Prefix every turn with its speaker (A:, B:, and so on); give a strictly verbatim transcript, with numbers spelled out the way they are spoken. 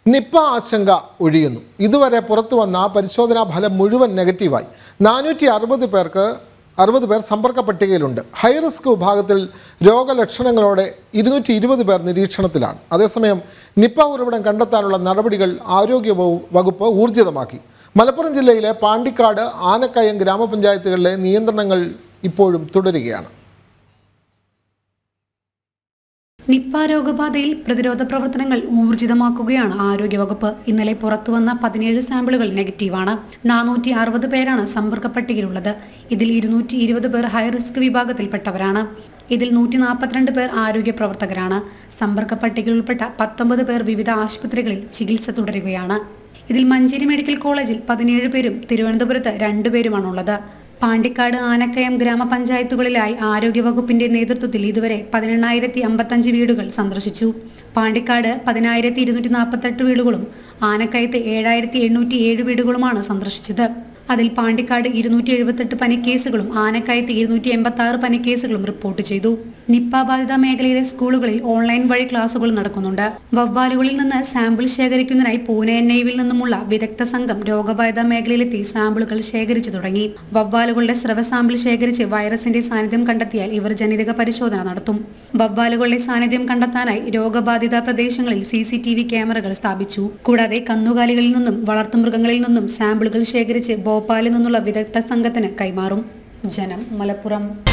A: Nipah ആശങ്ക ഒഴിയുന്നു. ഇതുവരെ പുറത്തു വന്ന പരിശോധനാ ഫലം മുഴുവൻ നെഗറ്റീവായി. നാനൂറ്റി അറുപത് പേർക്ക് അറുപത് പേർ സമ്പർക്ക പട്ടികയിലുണ്ട്. ഹൈറിസ്ക് വിഭാഗത്തിൽ രോഗലക്ഷണങ്ങളോടെ ഇരുന്നൂറ്റി ഇരുപത് പേർ നിരീക്ഷണത്തിലാണ്. അതേസമയം നിപ്പ ഉറവിടം കണ്ടെത്താനുള്ള നടപടികൾ ആരോഗ്യ വകുപ്പ് ഊർജിതമാക്കി. മലപ്പുറം ജില്ലയിലെ പാണ്ടിക്കാട്, ആനക്കയം ഗ്രാമപഞ്ചായത്തുകളിലെ നിയന്ത്രണങ്ങൾ ഇപ്പോഴും തുടരുകയാണ്.
B: നിപ്പ രോഗബാധയിൽ പ്രതിരോധ പ്രവർത്തനങ്ങൾ ഊർജിതമാക്കുകയാണ് ആരോഗ്യവകുപ്പ്. ഇന്നലെ പുറത്തുവന്ന പതിനേഴ് സാമ്പിളുകൾ നെഗറ്റീവാണ്. നാനൂറ്റി അറുപത് പേരാണ് സമ്പർക്ക പട്ടികയിലുള്ളത്. ഇതിൽ ഇരുന്നൂറ്റി ഇരുപത് പേർ ഹൈറിസ്ക് വിഭാഗത്തിൽപ്പെട്ടവരാണ്. ഇതിൽ നൂറ്റി നാൽപ്പത്തിരണ്ട് പേർ ആരോഗ്യ പ്രവർത്തകരാണ്. സമ്പർക്ക പട്ടികയിൽ ഉൾപ്പെട്ട പത്തൊമ്പത് പേർ വിവിധ ആശുപത്രികളിൽ ചികിത്സ തുടരുകയാണ്. ഇതിൽ മഞ്ചേരി മെഡിക്കൽ കോളേജിൽ പതിനേഴ് പേരും തിരുവനന്തപുരത്ത് രണ്ടുപേരുമാണുള്ളത്. പാണ്ടിക്കാട്, ആനക്കയം ഗ്രാമപഞ്ചായത്തുകളിലായി ആരോഗ്യവകുപ്പിന്റെ നേതൃത്വത്തിൽ ഇതുവരെ പതിനെണ്ണായിരത്തി അമ്പത്തഞ്ച് വീടുകൾ സന്ദർശിച്ചു. പാണ്ടിക്കാട് പതിനായിരത്തി ഇരുന്നൂറ്റി നാൽപ്പത്തെട്ട് വീടുകളും ആനക്കയത്ത് ഏഴായിരത്തി എണ്ണൂറ്റി ഏഴ് വീടുകളുമാണ് സന്ദർശിച്ചത്. അതിൽ പാണ്ടിക്കാട് ഇരുന്നൂറ്റി എഴുപത്തെട്ട് പനിക്കേസുകളും ആനക്കയത്ത് ഇരുന്നൂറ്റി എൺപത്തി ആറ് പനിക്കേസുകളും റിപ്പോർട്ട് ചെയ്തു. നിപ്പ ബാധിത മേഖലയിലെ സ്കൂളുകളിൽ ഓൺലൈൻ വഴി ക്ലാസുകൾ നടക്കുന്നുണ്ട്. വവ്വാലുകളിൽ നിന്ന് സാമ്പിൾ ശേഖരിക്കുന്നതിനായി പൂനെ എൻ ഐവിൽ നിന്നുമുള്ള വിദഗ്ധ സംഘം രോഗബാധിത മേഖലയിലെത്തി സാമ്പിളുകൾ ശേഖരിച്ചു തുടങ്ങി. വവ്വാലുകളുടെ സ്രവ സാമ്പിൾ ശേഖരിച്ച് വൈറസിന്റെ സാന്നിധ്യം കണ്ടെത്തിയാൽ ഇവർ ജനിതക പരിശോധന നടത്തും. വവ്വാലുകളുടെ സാന്നിധ്യം കണ്ടെത്താനായി രോഗബാധിത പ്രദേശങ്ങളിൽ സി സി ടി വി ക്യാമറകൾ സ്ഥാപിച്ചു. കൂടാതെ കന്നുകാലികളിൽ നിന്നും വളർത്തുമൃഗങ്ങളിൽ നിന്നും സാമ്പിളുകൾ ശേഖരിച്ച് ഭോപ്പാലിൽ നിന്നുള്ള വിദഗ്ധ സംഘത്തിന് കൈമാറും. ജനം, മലപ്പുറം.